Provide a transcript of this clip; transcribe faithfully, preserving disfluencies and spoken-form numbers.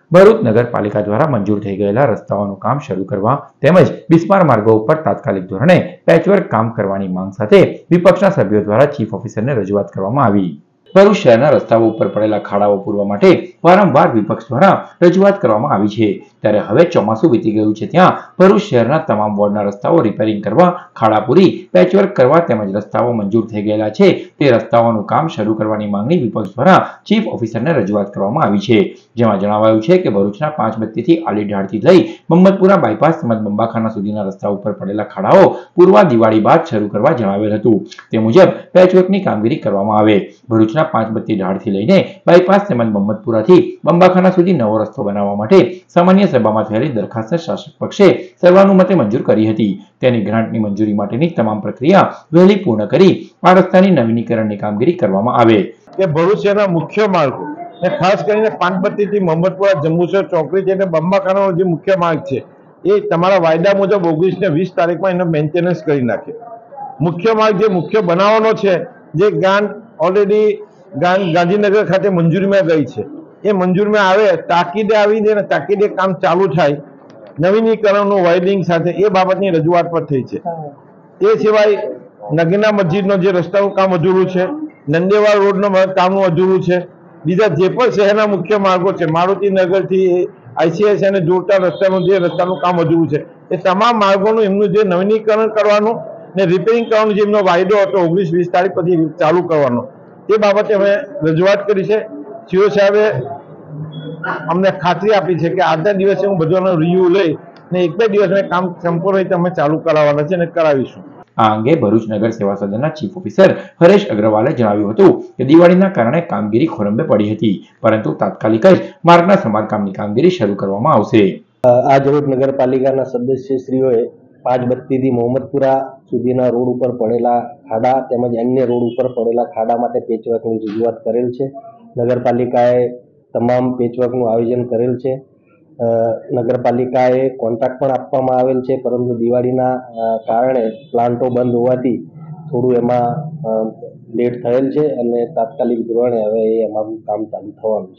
ભરૂચ નગરપાલિકા દ્વારા મંજૂર થઈ ગયેલા રસ્તાઓનું કામ શરૂ કરવા તેમજ બિસ્માર માર્ગો ઉપર તાત્કાલિક ધોરણે પેચવર્ક કામ કરવાની માંગ સાથે વિપક્ષના સભ્યો દ્વારા ચીફ ઓફિસરને રજૂઆત કરવામાં આવી। ભરૂચ શહેરના રસ્તાઓ ઉપર પડેલા ખાડાઓ પૂરવા માટે વારંવાર વિપક્ષ દ્વારા રજૂઆત કરવામાં આવી છે, ત્યારે હવે ચોમાસું વીતી ગયું છે ત્યાં ભરૂચ શહેરના તમામ વોર્ડના રસ્તાઓ રિપેરિંગ કરવા, ખાડા પૂરી, પેચવર્ક કરવા તેમજ રસ્તાઓ મંજૂર થઈ ગયેલા છે તે રસ્તાઓનું કામ શરૂ કરવાની માંગણી વિપક્ષ દ્વારા ચીફ ઓફિસરને રજૂઆત કરવામાં આવી છે, જેમાં જણાવાયું છે કે ભરૂચના પાંચ બત્તીથી આલીઢાળથી લઈ મમ્મદપુરા બાયપાસ તેમજ બંબાખાના સુધીના રસ્તા ઉપર પડેલા ખાડાઓ પૂર્વા દિવાળી બાદ શરૂ કરવા જણાવેલ હતું, તે મુજબ પેચવર્કની કામગીરી કરવામાં આવે। ભરૂચના પાંચ બત્તી ઢાળથી લઈને બાયપાસ તેમજ મમ્મદપુરાથી બંબાખાના સુધી નવો રસ્તો બનાવવા માટે સામાન્ય સભામાં થયેલી દરખાસ્ત શાસક પક્ષે સર્વાનુમતે મંજૂર કરી હતી। તેની ગ્રાન્ટની મંજૂરી માટેની તમામ પ્રક્રિયા વહેલી પૂર્ણ કરી આ રસ્તાની નવીનીકરણની કામગીરી કરવામાં આવે। કે ભરૂચ શહેરના મુખ્ય માર્ગો ને ખાસ કરીને પાંચબત્તીથી મમ્મદપુરા જંબુસર ચોકડી છે અને બંબાખાનાનો જે મુખ્ય માર્ગ છે એ તમારા વાયદા મુજબ ઓગણીસ ને વીસ તારીખમાં એનો મેન્ટેનન્સ કરી નાખે। મુખ્ય માર્ગ જે મુખ્ય બનાવવાનો છે જે ગ્રાન્ટ ઓલરેડી ગાંધીનગર ખાતે મંજૂરીમાં ગઈ છે એ મંજૂરીમાં આવે તાકીદે આવી દે ને તાકીદે કામ ચાલુ થાય નવીનીકરણનું વાયરિંગ સાથે એ બાબતની રજૂઆત પર થઈ છે। તે સિવાય નગીના મસ્જિદનો જે રસ્તાનું કામ અધૂરું છે, નંદેવાડ રોડનું કામનું અધૂરું છે, બીજા જે પણ શહેરના મુખ્ય માર્ગો છે મારુતિનગરથી આઈસીઆઈસીઆઈને જોડતા રસ્તાનું જે રસ્તાનું કામ અધૂરું છે એ તમામ માર્ગોનું એમનું જે નવીનીકરણ કરવાનું ને રિપેરિંગ કરવાનો જે એમનો વાયદો હતો ઓગણીસ વીસ તારીખ પછી ચાલુ કરવાનો તે બાબતે અમે રજૂઆત કરી છે। સીઓ સાહેબે અમને ખાતરી આપી છે કે આજના દિવસે હું બધાનો રિવ્યુ લઈ ને એક બે દિવસમાં કામ સંપૂર્ણ રીતે અમે ચાલુ કરાવવાના છે અને કરાવીશું। આ અંગે ભરૂચ નગર સેવા સદનના ચીફ ઓફિસર હરેશ અગ્રવાલે જણાવ્યું હતું કે દિવાળીના કારણે કામગીરી ખોરંભે પડી હતી, પરંતુ તાત્કાલિક જ માર્ગના સમારકામની કામગીરી શરૂ કરવામાં આવશે। આજ રોજ નગરપાલિકાના સદસ્યશ્રીઓએ પાંચ બત્તીથી મોહમ્મદપુરા સુધીના રોડ ઉપર પડેલા ખાડા તેમજ અન્ય રોડ ઉપર પડેલા ખાડા માટે પેચવર્કની રજૂઆત કરેલ છે। નગરપાલિકાએ તમામ પેચવર્કનું આયોજન કરેલ છે। નગરપાલિકાએ કોન્ટ્રાક્ટ પણ આપવામાં આવેલ છે, પરંતુ દિવાળીના કારણે પ્લાન્ટો બંધ હોવાથી થોડું એમાં લેટ થયેલ છે અને તાત્કાલિક ધોરણે હવે એ અમારું કામ ચાલુ થવાનું છે।